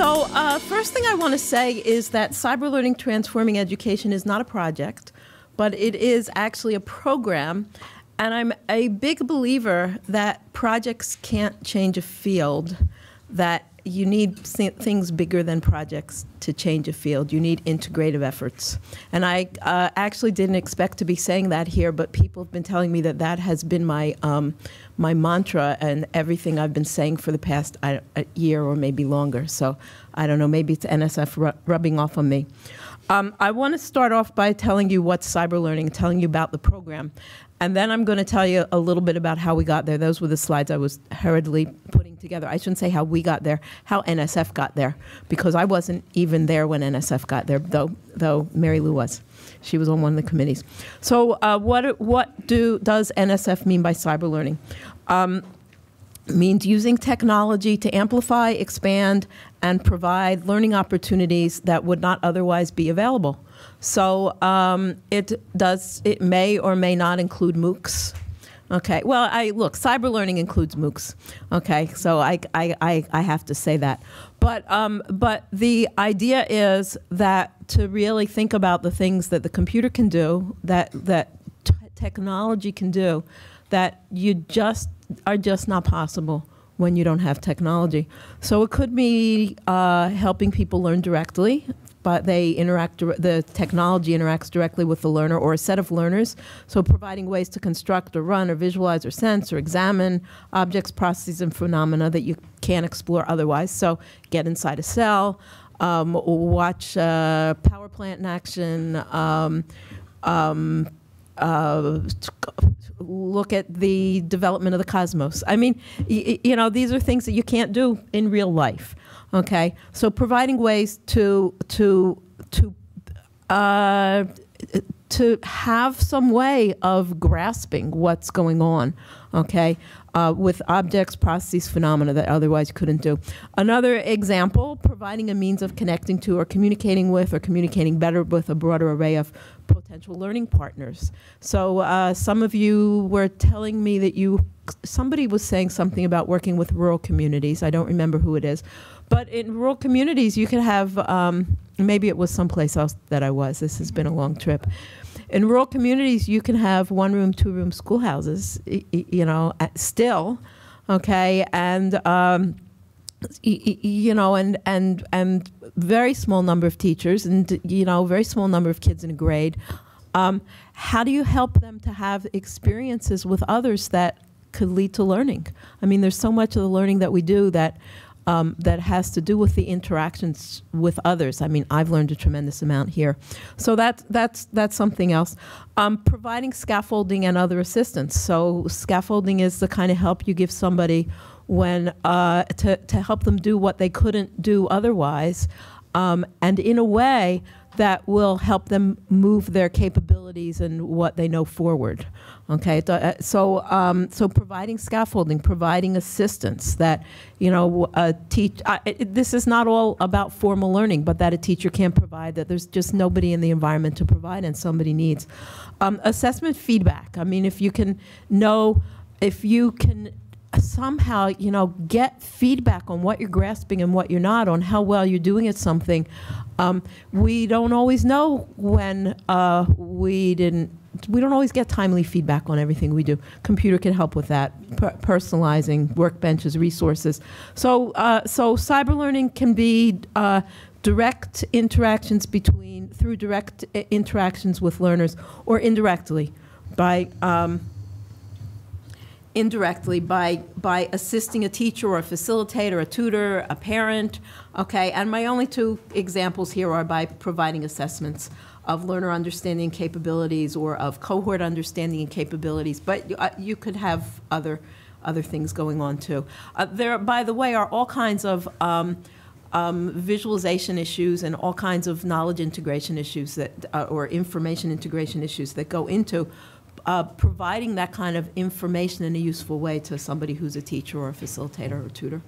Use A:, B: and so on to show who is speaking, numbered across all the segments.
A: So first thing I want to say is that Cyber Learning Transforming Education is not a project, but it is actually a program. And I'm a big believer that projects can't change a field, that you need things bigger than projects to change a field. You need integrative efforts. And I actually didn't expect to be saying that here, but people have been telling me that that has been my, my mantra and everything I've been saying for the past a year or maybe longer. So I don't know, maybe it's NSF rubbing off on me. I want to start off by telling you what's cyber learning, telling you about the program. And then I'm going to tell you a little bit about how we got there. Those were the slides I was hurriedly putting together. I shouldn't say how we got there, how NSF got there, because I wasn't even there when NSF got there, though Mary Lou was. She was on one of the committees. So what does NSF mean by cyber learning? Means using technology to amplify, expand, and provide learning opportunities that would not otherwise be available. So it may or may not include MOOCs. Okay, well, look, cyber learning includes MOOCs. Okay, so I have to say that. But the idea is that to really think about the things that the computer can do, that technology can do, that are just not possible when you don't have technology. So it could be helping people learn directly, but the technology interacts directly with the learner or a set of learners. So providing ways to construct or run or visualize or sense or examine objects, processes, and phenomena that you can't explore otherwise. So get inside a cell, watch power plant in action, look at the development of the cosmos. I mean, you know, these are things that you can't do in real life. Okay, so providing ways to have some way of grasping what's going on. Okay, with objects, processes, phenomena that otherwise you couldn't do. Another example, providing a means of connecting to or communicating with or communicating better with a broader array of potential learning partners. So some of you were telling me that somebody was saying something about working with rural communities. I don't remember who it is. But in rural communities, you can have, maybe it was someplace else that I was. This has been a long trip. In rural communities, you can have one-room, two-room schoolhouses, you know, still, okay, and you know, and very small number of teachers, and you know, very small number of kids in a grade. How do you help them to have experiences with others that could lead to learning? I mean, there's so much of the learning that we do that that has to do with the interactions with others. I mean, I've learned a tremendous amount here. So that's something else. Providing scaffolding and other assistance. So scaffolding is the kind of help you give somebody when to help them do what they couldn't do otherwise, and in a way that will help them move their capabilities and what they know forward. Okay, so providing scaffolding, providing assistance that, you know, this is not all about formal learning, but that a teacher can provide, that there's just nobody in the environment to provide and somebody needs. Assessment feedback. I mean, if you can somehow, you know, get feedback on what you're grasping and what you're not, on how well you're doing at something. We don't always know when we don't always get timely feedback on everything we do. Computer can help with that, personalizing workbenches, resources. So cyber learning can be direct interactions through direct interactions with learners, or indirectly by assisting a teacher or a facilitator, a tutor, a parent. Okay, and my only two examples here are by providing assessments of learner understanding and capabilities, or of cohort understanding and capabilities. But you could have other things going on too. There, by the way, are all kinds of visualization issues and all kinds of knowledge integration issues that, or information integration issues that go into providing that kind of information in a useful way to somebody who's a teacher or a facilitator or a tutor.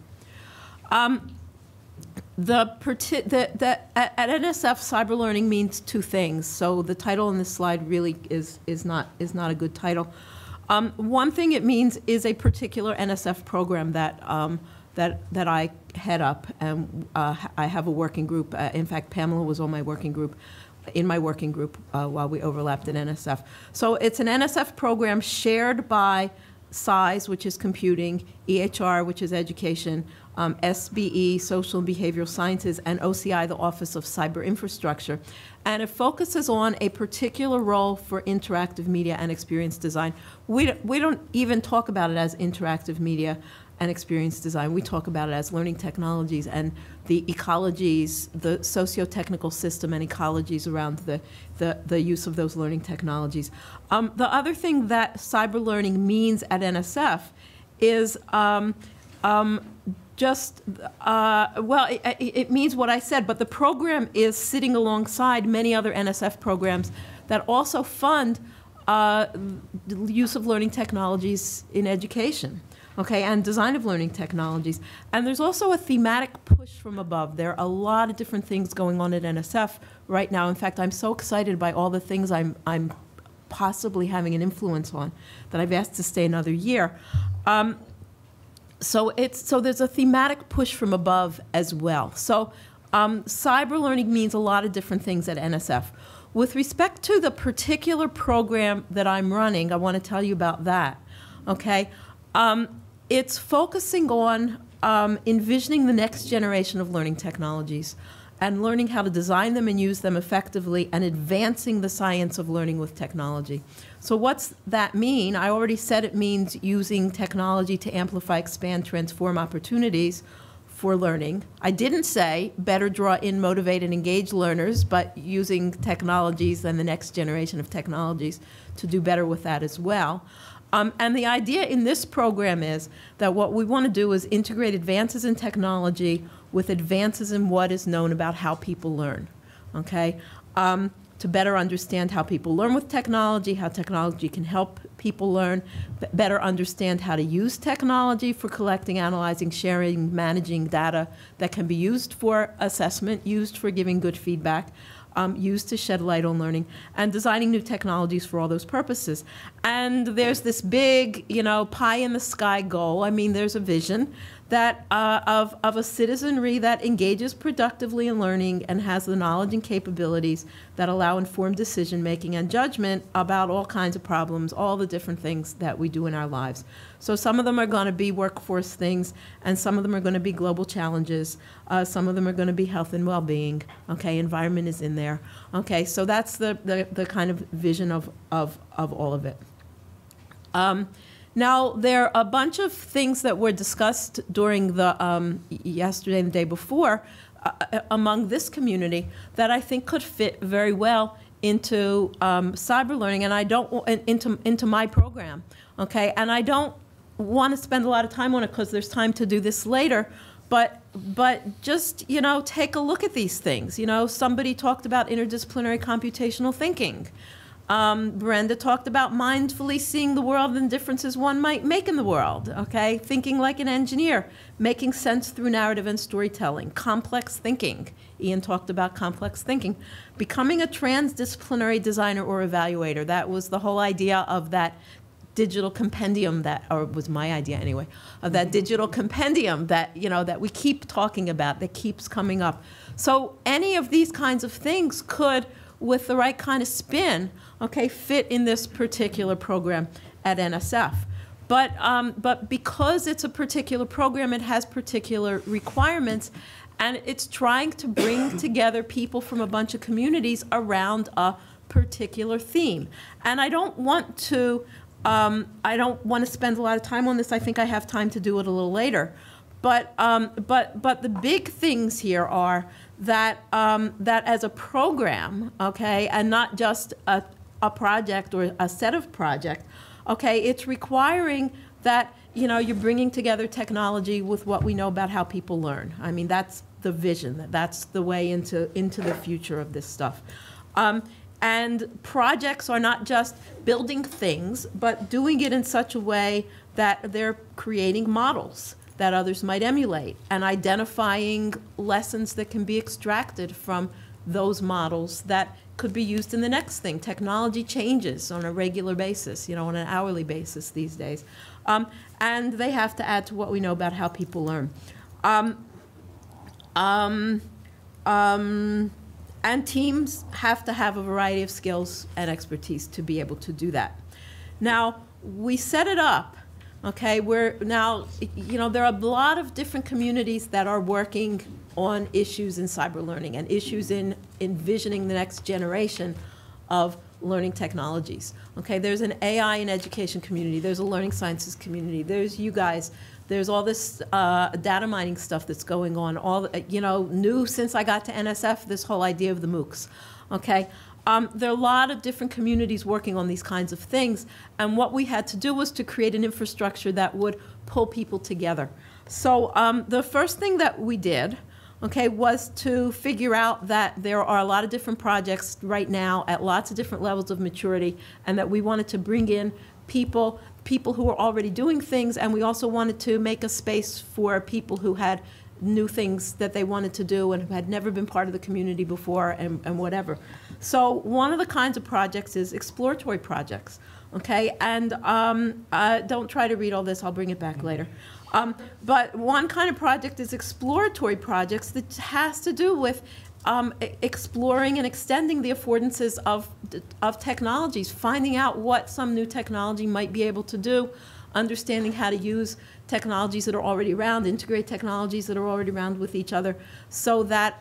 A: At NSF, cyber learning means two things. So the title on this slide really is not a good title. One thing it means is a particular NSF program that that I head up, and I have a working group. In fact, Pamela was on my working group, while we overlapped at NSF. So it's an NSF program shared by SCIES, which is computing, EHR, which is education, SBE, social and behavioral sciences, and OCI, the Office of Cyber Infrastructure. And it focuses on a particular role for interactive media and experience design. We don't even talk about it as interactive media and experience design. We talk about it as learning technologies and the ecologies, the socio-technical system and ecologies around the use of those learning technologies. The other thing that cyber learning means at NSF is it means what I said, but the program is sitting alongside many other NSF programs that also fund the use of learning technologies in education, okay, and design of learning technologies. And there's also a thematic push from above. There are a lot of different things going on at NSF right now. In fact, I'm so excited by all the things I'm possibly having an influence on that I've asked to stay another year. So there's a thematic push from above as well. So cyber learning means a lot of different things at NSF. With respect to the particular program that I'm running, I want to tell you about that, okay? It's focusing on envisioning the next generation of learning technologies and learning how to design them and use them effectively and advancing the science of learning with technology. So what's that mean? I already said it means using technology to amplify, expand, transform opportunities for learning. I didn't say better draw in, motivate, and engage learners, but using technologies and the next generation of technologies to do better with that as well. And the idea in this program is that what we want to do is integrate advances in technology with advances in what is known about how people learn, okay? To better understand how people learn with technology, how technology can help people learn, better understand how to use technology for collecting, analyzing, sharing, managing data that can be used for assessment, used for giving good feedback, used to shed light on learning, and designing new technologies for all those purposes. And there's this big, pie in the sky goal. I mean, there's a vision that of a citizenry that engages productively in learning and has the knowledge and capabilities that allow informed decision making and judgment about all kinds of problems, all the different things that we do in our lives. So some of them are going to be workforce things, and some of them are going to be global challenges. Some of them are going to be health and well-being. Okay, environment is in there. Okay, so that's the kind of vision of all of it. Now, there are a bunch of things that were discussed during the yesterday and the day before among this community that I think could fit very well into cyber learning, and I don't into my program. Okay, and I don't want to spend a lot of time on it because there's time to do this later. But just take a look at these things. Somebody talked about interdisciplinary computational thinking. Brenda talked about mindfully seeing the world and differences one might make in the world, okay? Thinking like an engineer, making sense through narrative and storytelling, complex thinking. Ian talked about complex thinking. Becoming a transdisciplinary designer or evaluator. That was the whole idea of that digital compendium or was my idea anyway, of that digital compendium that, that we keep talking about, that keeps coming up. So any of these kinds of things could, with the right kind of spin, okay, fit in this particular program at NSF. But because it's a particular program, it has particular requirements, and it's trying to bring together people from a bunch of communities around a particular theme. And I don't want to spend a lot of time on this. I think I have time to do it a little later. But the big things here are that as a program, okay, and not just a project or a set of projects, okay, it's requiring that you're bringing together technology with what we know about how people learn. I mean, that's the vision. That's the way into the future of this stuff. And projects are not just building things, but doing it in such a way that they're creating models that others might emulate and identifying lessons that can be extracted from those models that could be used in the next thing. Technology changes on a regular basis, you know, on an hourly basis these days. And they have to add to what we know about how people learn. And teams have to have a variety of skills and expertise to be able to do that. Now, we set it up, okay, where now, you know, there are a lot of different communities that are working on issues in cyber learning and issues in envisioning the next generation of learning technologies. Okay, there's an AI in education community, there's a learning sciences community, there's you guys, there's all this data mining stuff that's going on, all, you know, new since I got to NSF, this whole idea of the MOOCs, okay? There are a lot of different communities working on these kinds of things, and what we had to do was to create an infrastructure that would pull people together. So the first thing that we did, okay, was to figure out that there are a lot of different projects right now at lots of different levels of maturity, and that we wanted to bring in people who are already doing things, and we also wanted to make a space for people who had new things that they wanted to do and who had never been part of the community before and whatever. So one of the kinds of projects is exploratory projects, okay? And don't try to read all this, I'll bring it back later. But one kind of project is exploratory projects that has to do with exploring and extending the affordances of technologies, finding out what some new technology might be able to do, understanding how to use technologies that are already around, integrate technologies that are already around with each other, so that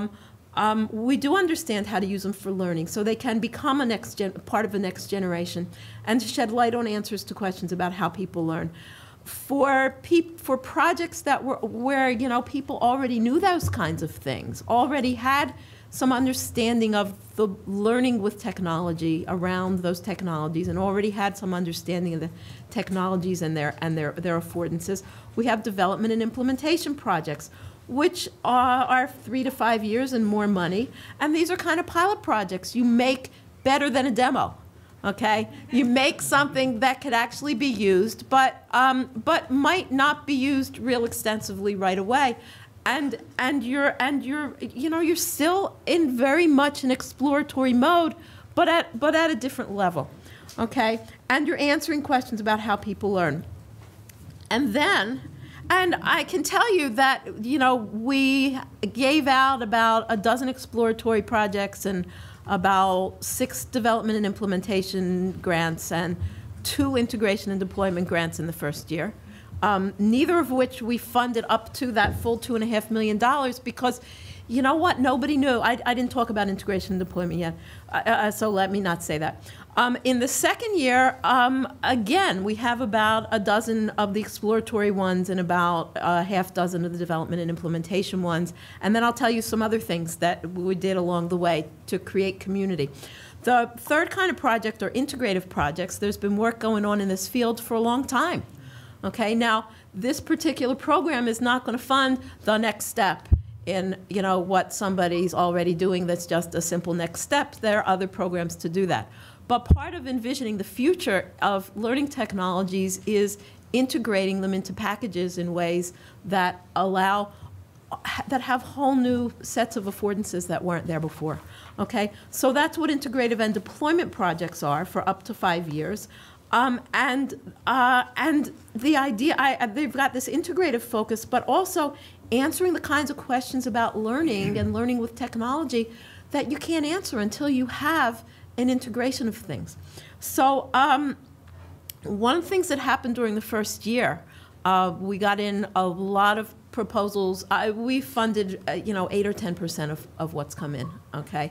A: we do understand how to use them for learning, so they can become a part of the next generation, and to shed light on answers to questions about how people learn. For projects that where you know people already knew those kinds of things, already had some understanding of the learning with technology around those technologies, and already had some understanding of the technologies and their affordances, we have development and implementation projects, which are 3 to 5 years and more money, and these are kind of pilot projects. You make better than a demo. Okay, you make something that could actually be used, but might not be used real extensively right away, and you're you know you're still in very much an exploratory mode, but at a different level, okay, and you're answering questions about how people learn, and I can tell you that you know we gave out about a dozen exploratory projects and about 6 development and implementation grants and 2 integration and deployment grants in the first year, neither of which we funded up to that full $2.5 million because, you know what, nobody knew. I didn't talk about integration and deployment yet, so let me not say that. In the second year, again, we have about a dozen of the exploratory ones and about a half dozen of the development and implementation ones. And then I'll tell you some other things that we did along the way to create community. The third kind of project are integrative projects. There's been work going on in this field for a long time. Okay, now this particular program is not going to fund the next step in you know what somebody's already doing that's just a simple next step. There are other programs to do that. But part of envisioning the future of learning technologies is integrating them into packages in ways that that have whole new sets of affordances that weren't there before. Okay, so that's what integrative and deployment projects are for up to 5 years. And the idea, they've got this integrative focus, but also answering the kinds of questions about learning and learning with technology that you can't answer until you have an integration of things. So one of the things that happened during the first year, we got in a lot of proposals. We funded, you know, 8 or 10% of what's come in, okay?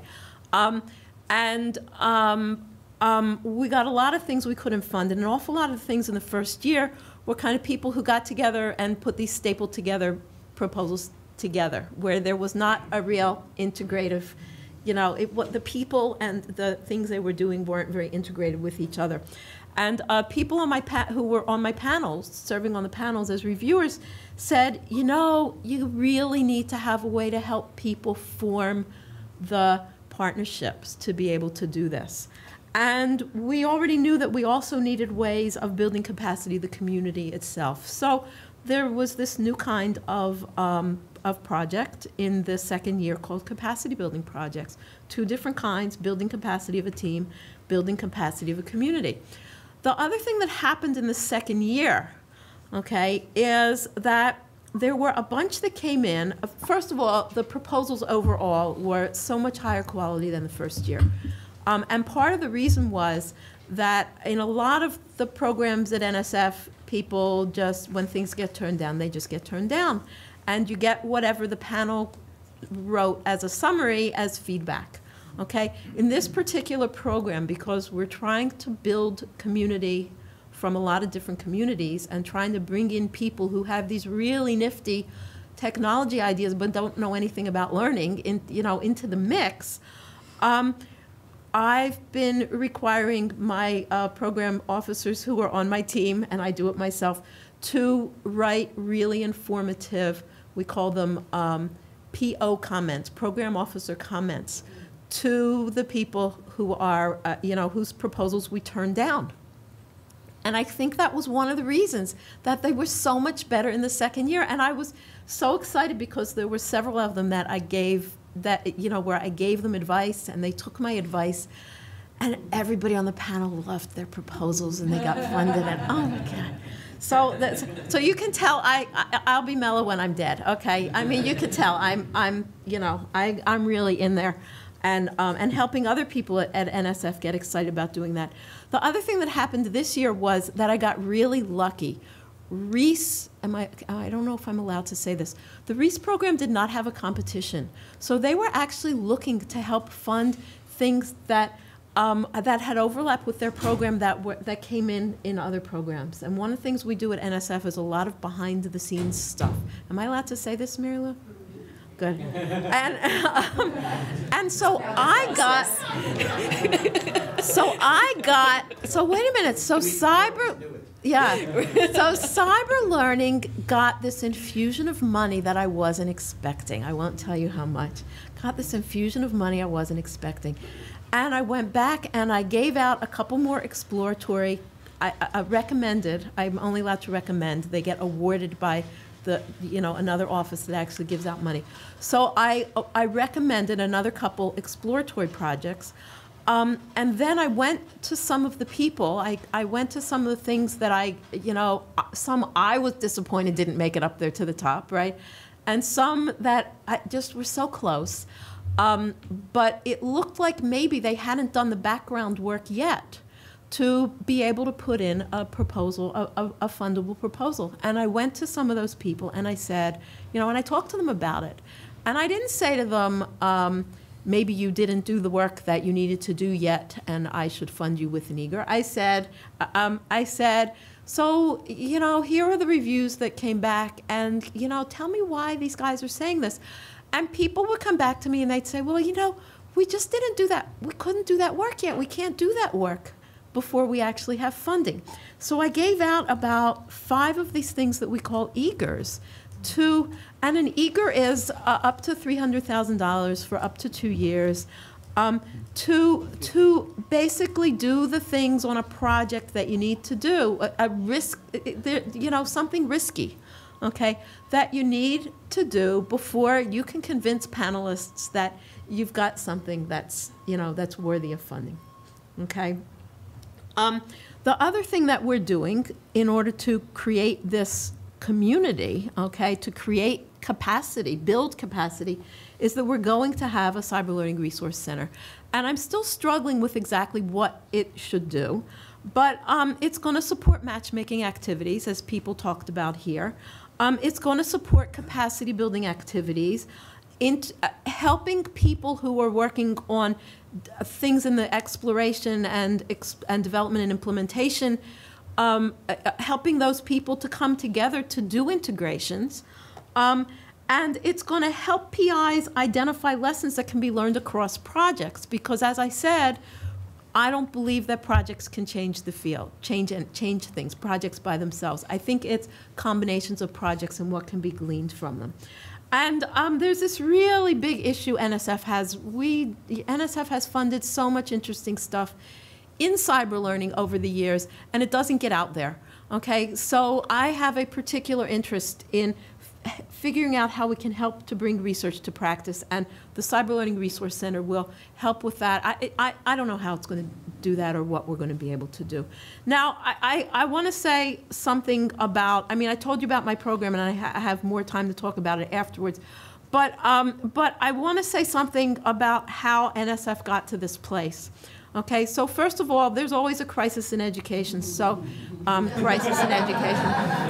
A: We got a lot of things we couldn't fund, and an awful lot of things in the first year were kind of people who got together and put these stapled together proposals together, where there was not a real integrative, you know, the people and the things they were doing weren't very integrated with each other. And people on who were on my panels, serving on the panels as reviewers, said, you know, you really need to have a way to help people form the partnerships to be able to do this. And we already knew that we also needed ways of building capacity of the community itself. So there was this new kind of of project in the second year called capacity building projects. 2 different kinds: building capacity of a team, building capacity of a community. The other thing that happened in the second year, okay, is that there were a bunch that came in. First of all, the proposals overall were so much higher quality than the first year. And part of the reason was that in a lot of the programs at NSF, people just, when things get turned down, they just get turned down. And you get whatever the panel wrote as a summary as feedback. Okay? In this particular program, because we're trying to build community from a lot of different communities and trying to bring in people who have these really nifty technology ideas but don't know anything about learning into the mix, I've been requiring my program officers who are on my team, and I do it myself, to write really informative, we call them PO comments, program officer comments, to the people who are, whose proposals we turned down. And I think that was one of the reasons that they were so much better in the second year. And I was so excited because there were several of them that I gave, where I gave them advice and they took my advice. And everybody on the panel loved their proposals and they got funded. And oh my God. So you can tell I'll be mellow when I'm dead, okay? I mean, you can tell I'm really in there. And helping other people at NSF get excited about doing that. The other thing that happened this year was that I got really lucky. Reese, I don't know if I'm allowed to say this. The Reese program did not have a competition. So they were actually looking to help fund things that had overlap with their program that came in other programs. And one of the things we do at NSF is a lot of behind-the-scenes stuff. Am I allowed to say this, Mary Lou? Good. And so I got, so wait a minute, so cyber learning got this infusion of money that I wasn't expecting. I won't tell you how much. Got this infusion of money I wasn't expecting. And I went back and I gave out a couple more exploratory, I recommended, I'm only allowed to recommend, they get awarded by another office that actually gives out money. So I recommended another couple exploratory projects. And then I went to some of the people. I went to some of the things that some I was disappointed didn't make it up there to the top, right? And some that just were so close. But it looked like maybe they hadn't done the background work yet to be able to put in a proposal, a fundable proposal. And I went to some of those people and I said, and I talked to them about it. And I didn't say to them, maybe you didn't do the work that you needed to do yet and I should fund you with an eager. I said, so, here are the reviews that came back and, tell me why these guys are saying this. And people would come back to me and they'd say, well, we just didn't do that. We couldn't do that work yet. We can't do that work before we actually have funding. So I gave out about 5 of these things that we call eagers and an eager is up to $300,000 for up to 2 years to basically do the things on a project that you need to do, something risky, okay, that you need to do before you can convince panelists that you've got something that's worthy of funding, okay? The other thing that we're doing in order to create this community, okay, to create capacity, build capacity, is that we're going to have a Cyber Learning Resource Center. And I'm still struggling with exactly what it should do, but it's going to support matchmaking activities, as people talked about here. It's going to support capacity building activities, helping people who are working on things in the exploration and development and implementation, helping those people to come together to do integrations. And it's going to help PIs identify lessons that can be learned across projects, because as I said, I don't believe that projects can change the field, change things, projects by themselves. I think it's combinations of projects and what can be gleaned from them. And there's this really big issue NSF has. NSF has funded so much interesting stuff in cyber learning over the years, and it doesn't get out there, okay? So I have a particular interest in figuring out how we can help to bring research to practice, and the Cyber Learning Resource Center will help with that. I don't know how it's going to do that or what we're going to be able to do. Now, I want to say something about, I mean, I told you about my program, and I have more time to talk about it afterwards, but I want to say something about how NSF got to this place. Okay, so first of all, there's always a crisis in education, so crisis in education.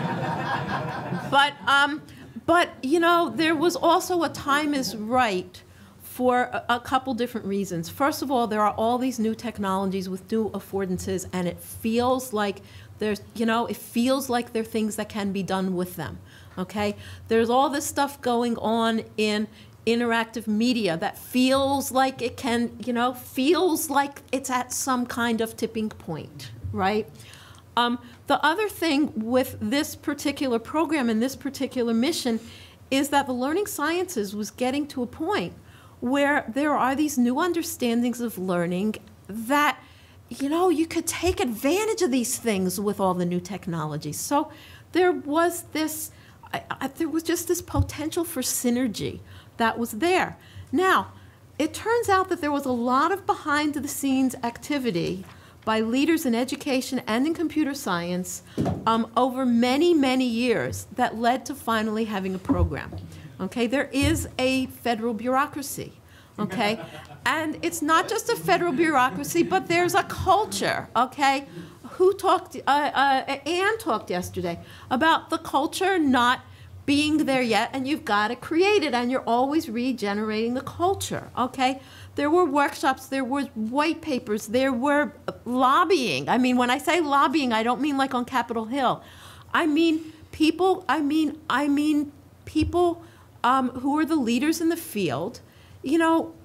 A: But you know, there was also a time is right for a couple different reasons. First of all, there are all these new technologies with new affordances, and it feels like there's, you know, it feels like there are things that can be done with them. Okay, there's all this stuff going on in interactive media that feels like it can, you know, feels like it's at some kind of tipping point, right? The other thing with this particular program and this particular mission is that the learning sciences was getting to a point where there are these new understandings of learning that, you know, you could take advantage of these things with all the new technologies. So there was this, there was just this potential for synergy that was there. Now, it turns out that there was a lot of behind-the-scenes activity by leaders in education and in computer science over many, many years that led to finally having a program. Okay, there is a federal bureaucracy, okay? And it's not just a federal bureaucracy, but there's a culture, okay? Who talked, Anne talked yesterday about the culture not being there yet, and you've got to create it, and you're always regenerating the culture, okay? There were workshops, there were white papers, there were lobbying. I mean, when I say lobbying, I don't mean like on Capitol Hill. I mean people, people who are the leaders in the field, you know,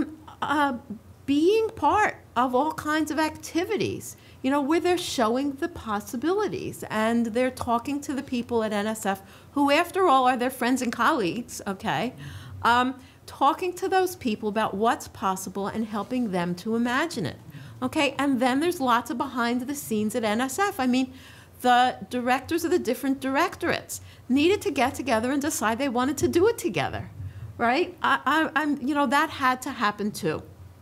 A: being part of all kinds of activities, you know, where they're showing the possibilities, and they're talking to the people at NSF, who after all are their friends and colleagues, okay? Talking to those people about what's possible and helping them to imagine it, okay? And then there's lots of behind the scenes at NSF. I mean, the directors of the different directorates needed to get together and decide they wanted to do it together, right? You know, that had to happen too.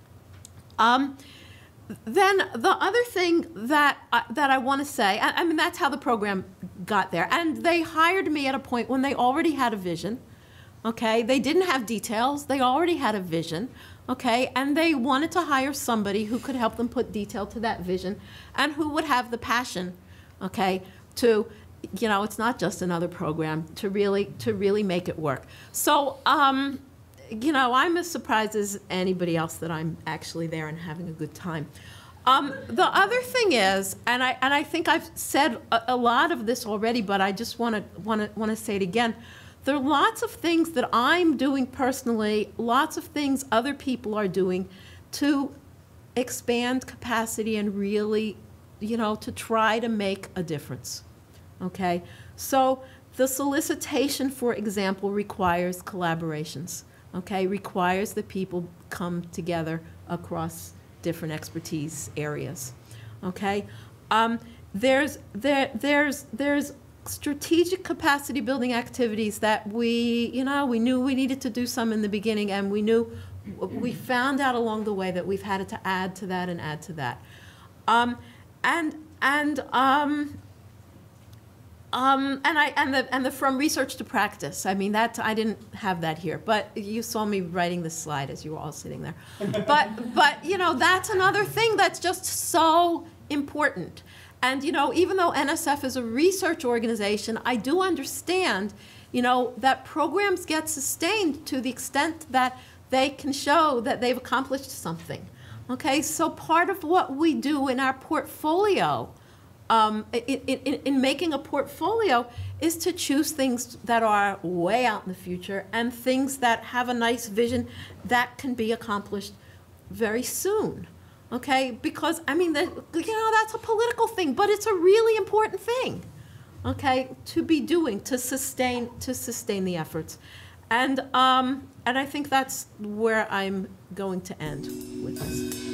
A: Then the other thing that I want to say, I mean, that's how the program got there. And they hired me at a point when they already had a vision, okay? They didn't have details. They already had a vision, okay? And they wanted to hire somebody who could help them put detail to that vision and who would have the passion, okay, to, you know, it's not just another program, to really make it work. So, you know, I'm as surprised as anybody else that I'm actually there and having a good time. The other thing is, and I think I've said a lot of this already, but I just want to say it again. There are lots of things that I'm doing personally, lots of things other people are doing to expand capacity and really, you know, to try to make a difference. Okay, so the solicitation, for example, requires collaborations. Okay, requires that people come together across different expertise areas. Okay, there's strategic capacity building activities that we knew we needed to do some in the beginning, and we found out along the way that we've had to add to that and add to that, and the from research to practice. I mean, that I didn't have that here, but you saw me writing this slide as you were all sitting there. But you know, that's another thing that's just so important. And you know, even though NSF is a research organization, I do understand, you know, that programs get sustained to the extent that they can show that they've accomplished something. Okay, so part of what we do in our portfolio, in making a portfolio, is to choose things that are way out in the future and things that have a nice vision that can be accomplished very soon. Okay, because I mean, you know, that's a political thing, but it's a really important thing. Okay, to be doing, to sustain the efforts, and I think that's where I'm going to end with this.